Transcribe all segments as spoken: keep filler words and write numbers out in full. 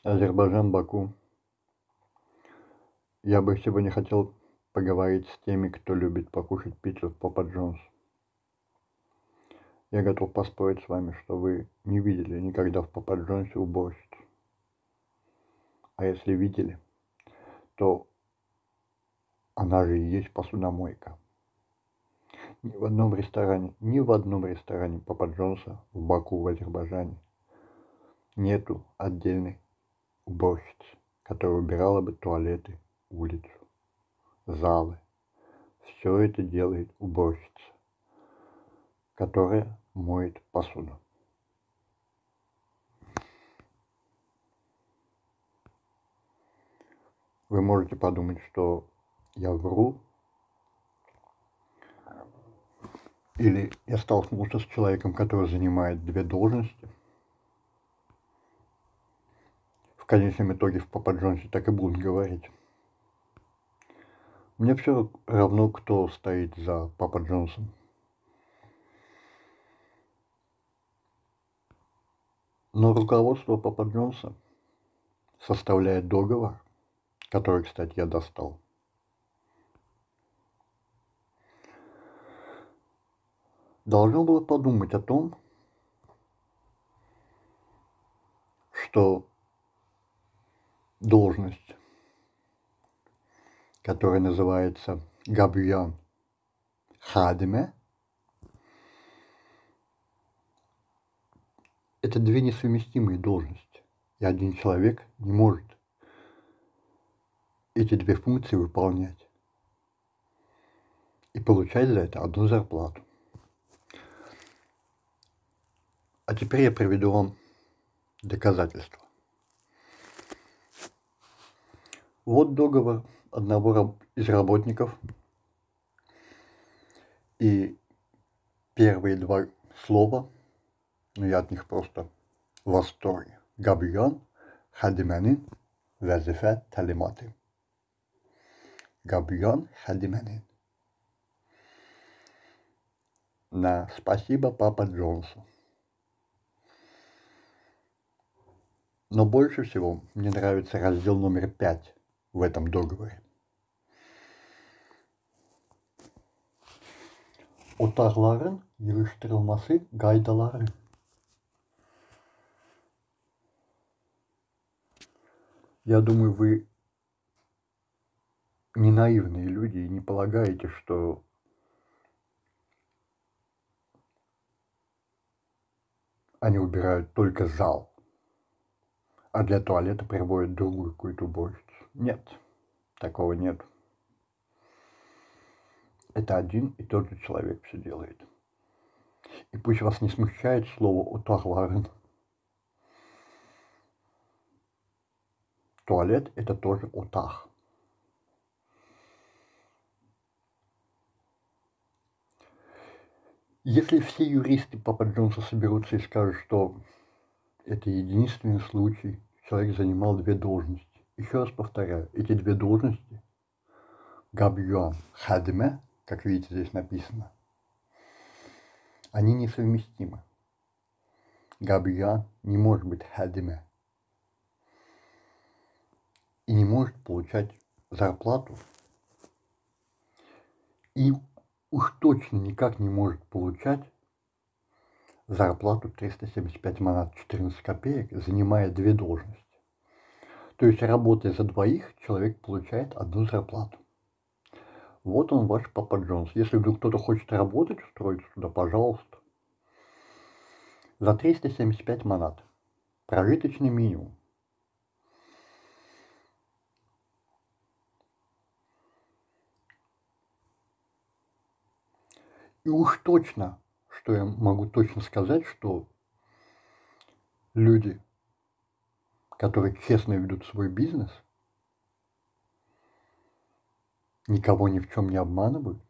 Азербайджан, Баку. Я бы сегодня хотел поговорить с теми, кто любит покушать пиццу в Папа Джонс. Я готов поспорить с вами, что вы не видели никогда в Папа Джонсе уборщицу. А если видели, то она же и есть посудомойка. Ни в одном ресторане, ни в одном ресторане Папа Джонса в Баку, в Азербайджане нету отдельной уборщицы, которая убирала бы туалеты, улицу, залы. Все это делает уборщица, которая моет посуду. Вы можете подумать, что я вру, или я столкнулся с человеком, который занимает две должности. В конечном итоге в Папа Джонсе так и будут говорить. Мне все равно, кто стоит за Папа Джонсом. Но руководство Папа Джонса составляет договор, который, кстати, я достал. Должно было подумать о том, что должность, которая называется Габюян Хадиме, это две несовместимые должности, и один человек не может эти две функции выполнять и получать за это одну зарплату. А теперь я приведу вам доказательства. Вот договор одного из работников, и первые два слова, ну я от них просто в восторге. Габюян Хадименин вазифе талиматы. Габюян Хадименин. На спасибо Папа Джонсу. Но больше всего мне нравится раздел номер пять в этом договоре. Otaqların yığıştırılması qaydaları. Я думаю, вы не наивные люди и не полагаете, что они убирают только зал, а для туалета приводят другую какую-то уборщицу. Нет, такого нет. Это один и тот же человек все делает. И пусть вас не смущает слово «отaqların». Туалет – это тоже отах. Если все юристы Папа Джонса соберутся и скажут, что это единственный случай, человек занимал две должности. Еще раз повторяю, эти две должности Габюян Хадиме, как видите здесь написано, они несовместимы. Габюян не может быть Хадиме и не может получать зарплату, и уж точно никак не может получать зарплату триста семьдесят пять манат четырнадцать копеек, занимая две должности. То есть, работая за двоих, человек получает одну зарплату. Вот он, ваш Папа Джонс. Если вдруг кто-то хочет работать, устроиться туда, пожалуйста. За триста семьдесят пять манат. Прожиточный минимум. И уж точно, что я могу точно сказать, что люди, которые честно ведут свой бизнес, никого ни в чем не обманывают,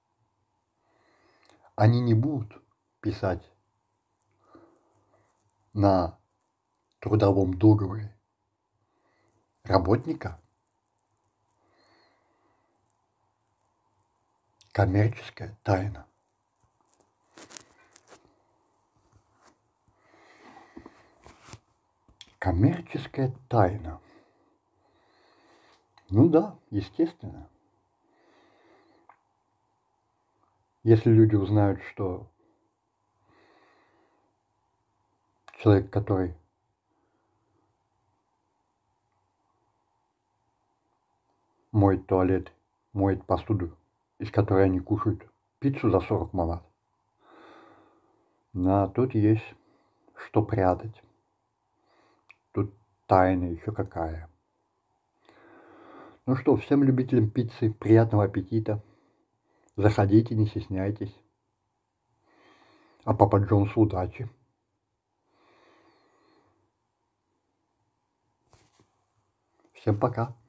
они не будут писать на трудовом договоре работника коммерческая тайна. Коммерческая тайна. Ну да, естественно. Если люди узнают, что человек, который моет туалет, моет посуду, из которой они кушают пиццу за сорок малат, на тут есть что прятать. Тут тайна еще какая. Ну что, всем любителям пиццы приятного аппетита. Заходите, не стесняйтесь. А Папа Джонсу удачи. Всем пока.